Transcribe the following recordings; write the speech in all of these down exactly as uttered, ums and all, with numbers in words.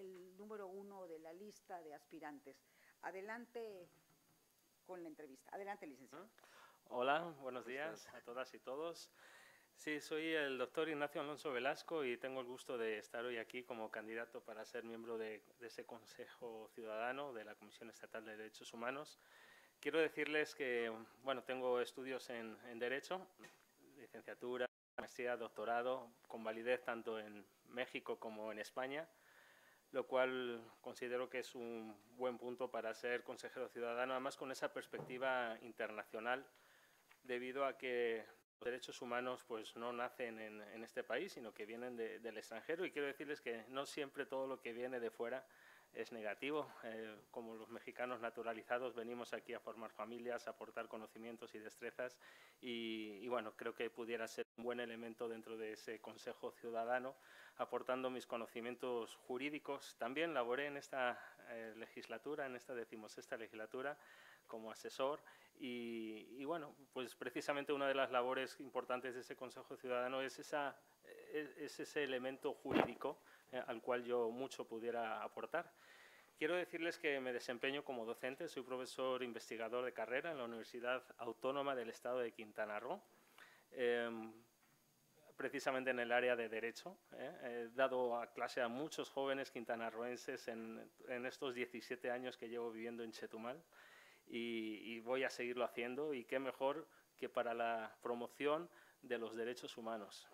el número uno de la lista de aspirantes. Adelante con la entrevista. Adelante, licenciado. Hola, buenos días a todas y todos. Sí, soy el doctor Ignacio Alonso Velasco y tengo el gusto de estar hoy aquí como candidato para ser miembro de, de ese Consejo Ciudadano de la Comisión Estatal de Derechos Humanos. Quiero decirles que, bueno, tengo estudios en, en Derecho, licenciatura, maestría, doctorado, con validez tanto en México como en España, lo cual considero que es un buen punto para ser consejero ciudadano, además con esa perspectiva internacional, debido a que los derechos humanos pues, no nacen en, en este país, sino que vienen de, del extranjero. Y quiero decirles que no siempre todo lo que viene de fuera es negativo. Eh, como los mexicanos naturalizados venimos aquí a formar familias, a aportar conocimientos y destrezas. Y, y bueno, creo que pudiera ser un buen elemento dentro de ese Consejo Ciudadano, aportando mis conocimientos jurídicos. También laboré en esta eh, legislatura, en esta decimosexta legislatura, como asesor y, y bueno, pues precisamente una de las labores importantes de ese Consejo Ciudadano es, esa, es ese elemento jurídico eh, al cual yo mucho pudiera aportar. Quiero decirles que me desempeño como docente, soy profesor investigador de carrera en la Universidad Autónoma del Estado de Quintana Roo, eh, precisamente en el área de Derecho. ¿eh? He dado a clase a muchos jóvenes quintanarroenses en, en estos diecisiete años que llevo viviendo en Chetumal. Y, y voy a seguirlo haciendo, y qué mejor que para la promoción de los derechos humanos.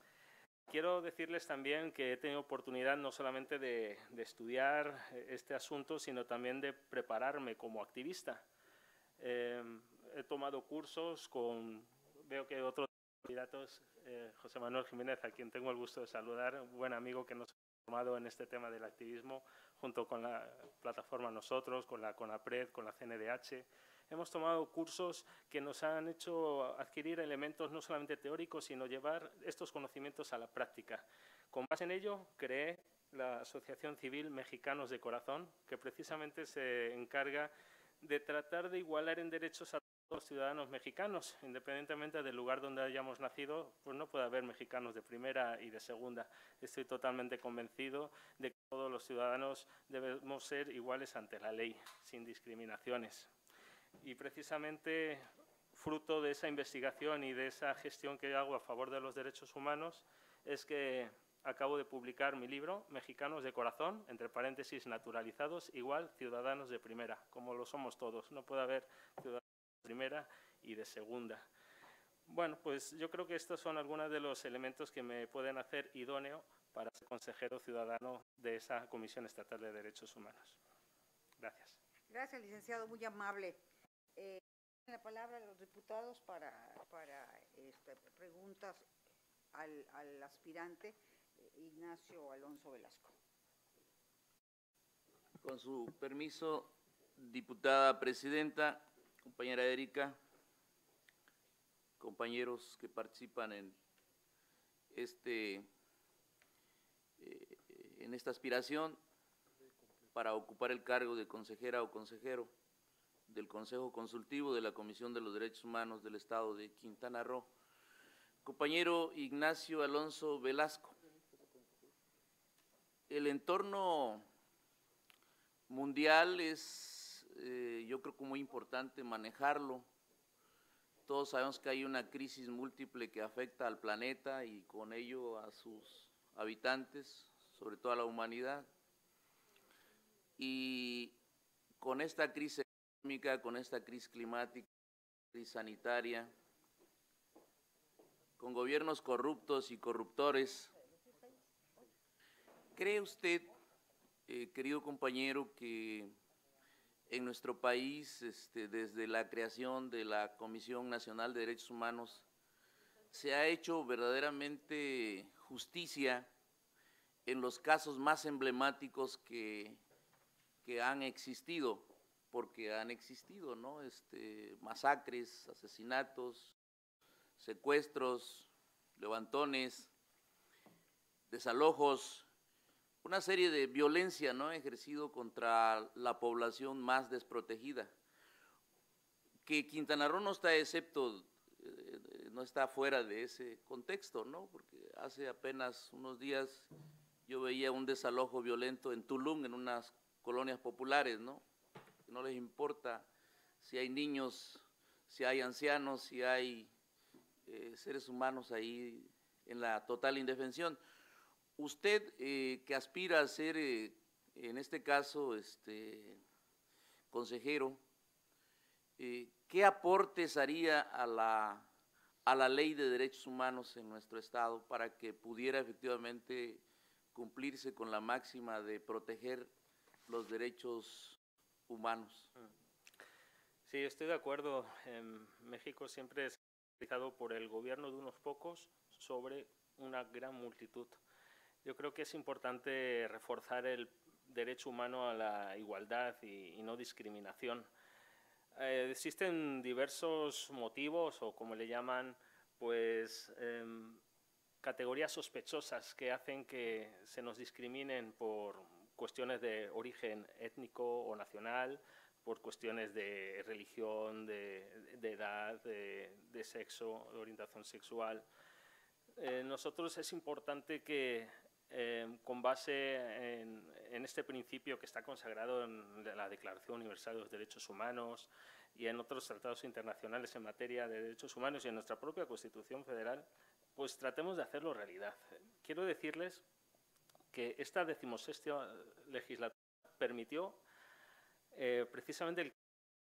Quiero decirles también que he tenido oportunidad no solamente de, de estudiar este asunto, sino también de prepararme como activista. Eh, he tomado cursos con, veo que otros candidatos, eh, José Manuel Jiménez, a quien tengo el gusto de saludar, un buen amigo que nos formado en este tema del activismo, junto con la plataforma Nosotros, con la CONAPRED, con la C N D H. Hemos tomado cursos que nos han hecho adquirir elementos no solamente teóricos, sino llevar estos conocimientos a la práctica. Con base en ello, creé la Asociación Civil Mexicanos de Corazón, que precisamente se encarga de tratar de igualar en derechos a los ciudadanos mexicanos, independientemente del lugar donde hayamos nacido, pues no puede haber mexicanos de primera y de segunda. Estoy totalmente convencido de que todos los ciudadanos debemos ser iguales ante la ley, sin discriminaciones. Y precisamente, fruto de esa investigación y de esa gestión que hago a favor de los derechos humanos, es que acabo de publicar mi libro, Mexicanos de Corazón, entre paréntesis, naturalizados, igual ciudadanos de primera, como lo somos todos. No puede haber ciudadanos de primera y de segunda. Bueno, pues yo creo que estos son algunos de los elementos que me pueden hacer idóneo para ser consejero ciudadano de esa Comisión Estatal de Derechos Humanos. Gracias. Gracias, licenciado, muy amable. Eh, la palabra de los diputados para, para este, preguntas al, al aspirante eh, Ignacio Alonso Velasco. Con su permiso, diputada presidenta, compañera Erika, compañeros que participan en, este, eh, en esta aspiración para ocupar el cargo de consejera o consejero del Consejo Consultivo de la Comisión de los Derechos Humanos del Estado de Quintana Roo. Compañero Ignacio Alonso Velasco, el entorno mundial es, eh, yo creo que muy importante manejarlo. Todos sabemos que hay una crisis múltiple que afecta al planeta y con ello a sus habitantes, sobre todo a la humanidad. Y con esta crisis económica, con esta crisis climática, crisis sanitaria, con gobiernos corruptos y corruptores, ¿cree usted, eh, querido compañero, que en nuestro país, este, desde la creación de la Comisión Nacional de Derechos Humanos, se ha hecho verdaderamente justicia en los casos más emblemáticos que, que han existido? Porque han existido, ¿no? Este, masacres, asesinatos, secuestros, levantones, desalojos, una serie de violencia, ¿no?, ejercido contra la población más desprotegida. Que Quintana Roo no está excepto, eh, no está fuera de ese contexto, ¿no? Porque hace apenas unos días yo veía un desalojo violento en Tulum, en unas colonias populares, ¿no? No les importa si hay niños, si hay ancianos, si hay eh, seres humanos ahí en la total indefensión. Usted, eh, que aspira a ser, eh, en este caso, este, consejero, eh, ¿qué aportes haría a la, a la ley de derechos humanos en nuestro Estado para que pudiera efectivamente cumplirse con la máxima de proteger los derechos humanos? Sí, estoy de acuerdo. En México siempre es realizado por el gobierno de unos pocos sobre una gran multitud. Yo creo que es importante reforzar el derecho humano a la igualdad y, y no discriminación. Eh, existen diversos motivos, o como le llaman, pues eh, categorías sospechosas que hacen que se nos discriminen por cuestiones de origen étnico o nacional, por cuestiones de religión, de, de edad, de, de sexo, de orientación sexual. Eh, nosotros es importante que, eh, con base en, en este principio que está consagrado en la Declaración Universal de los Derechos Humanos y en otros tratados internacionales en materia de derechos humanos y en nuestra propia Constitución Federal, pues tratemos de hacerlo realidad. Quiero decirles que esta decimosexta legislatura permitió, eh, precisamente el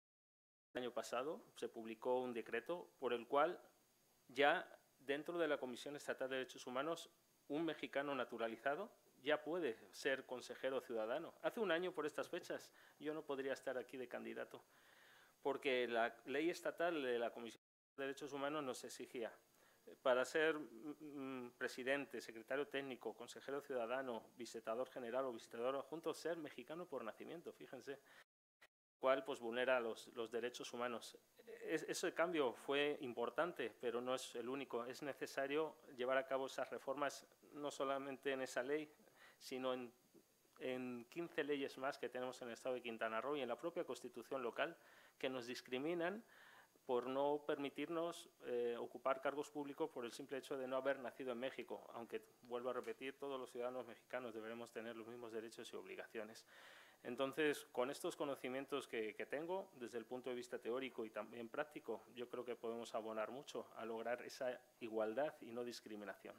año pasado, se publicó un decreto por el cual ya dentro de la Comisión Estatal de Derechos Humanos un mexicano naturalizado ya puede ser consejero ciudadano. Hace un año por estas fechas yo no podría estar aquí de candidato porque la ley estatal de la Comisión de Derechos Humanos nos exigía para ser mm, presidente, secretario técnico, consejero ciudadano, visitador general o visitador adjunto, ser mexicano por nacimiento, fíjense, cual pues vulnera los, los derechos humanos. Es, ese cambio fue importante, pero no es el único. Es necesario llevar a cabo esas reformas no solamente en esa ley, sino en, en quince leyes más que tenemos en el estado de Quintana Roo y en la propia Constitución local que nos discriminan por no permitirnos eh, ocupar cargos públicos por el simple hecho de no haber nacido en México. Aunque, vuelvo a repetir, todos los ciudadanos mexicanos deberemos tener los mismos derechos y obligaciones. Entonces, con estos conocimientos que, que tengo, desde el punto de vista teórico y también práctico, yo creo que podemos abonar mucho a lograr esa igualdad y no discriminación.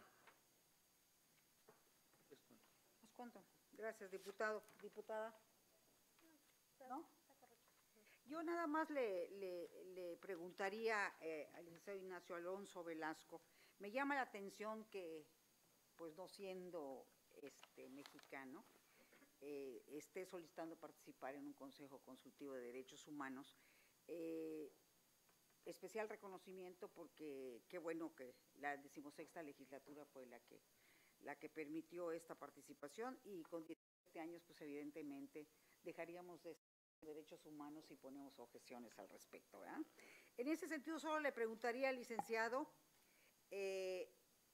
¿Nos cuento? Gracias, diputado. Diputada. ¿No? Yo nada más le, le, le preguntaría eh, al licenciado Ignacio Alonso Velasco. Me llama la atención que, pues no siendo este, mexicano, eh, esté solicitando participar en un Consejo Consultivo de Derechos Humanos. Eh, especial reconocimiento porque qué bueno que la decimosexta legislatura fue la que, la que permitió esta participación y con diecisiete años, pues evidentemente dejaríamos de derechos humanos y ponemos objeciones al respecto, ¿verdad? En ese sentido, solo le preguntaría al licenciado, eh,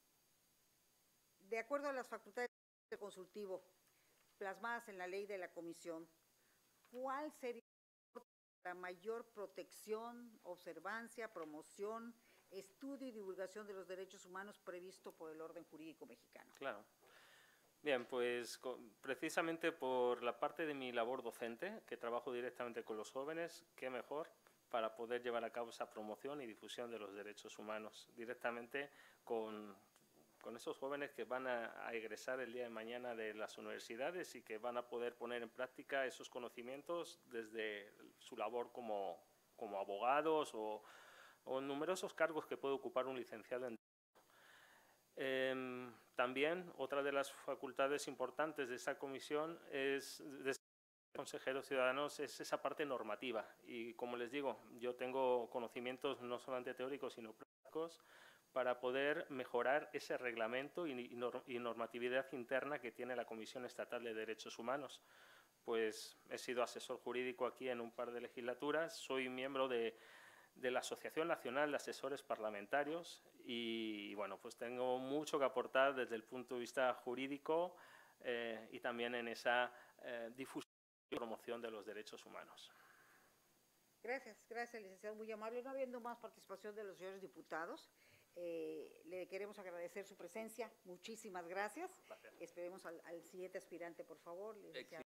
de acuerdo a las facultades del consultivo plasmadas en la ley de la comisión, ¿cuál sería la mayor protección, observancia, promoción, estudio y divulgación de los derechos humanos previsto por el orden jurídico mexicano? Claro. Bien, pues con, precisamente por la parte de mi labor docente, que trabajo directamente con los jóvenes, qué mejor para poder llevar a cabo esa promoción y difusión de los derechos humanos directamente con, con esos jóvenes que van a, a egresar el día de mañana de las universidades y que van a poder poner en práctica esos conocimientos desde su labor como, como abogados o, o en numerosos cargos que puede ocupar un licenciado en Eh, también otra de las facultades importantes de esa comisión es de consejeros ciudadanos es esa parte normativa y como les digo yo tengo conocimientos no solamente teóricos sino prácticos para poder mejorar ese reglamento y, y, norm, y normatividad interna que tiene la Comisión Estatal de Derechos Humanos. Pues he sido asesor jurídico aquí en un par de legislaturas, soy miembro de de la Asociación Nacional de Asesores Parlamentarios y, bueno, pues tengo mucho que aportar desde el punto de vista jurídico eh, y también en esa eh, difusión y promoción de los derechos humanos. Gracias, gracias, licenciado, muy amable. No habiendo más participación de los señores diputados, Eh, le queremos agradecer su presencia. Muchísimas gracias. Gracias. Esperemos al, al siguiente aspirante, por favor. licenciado.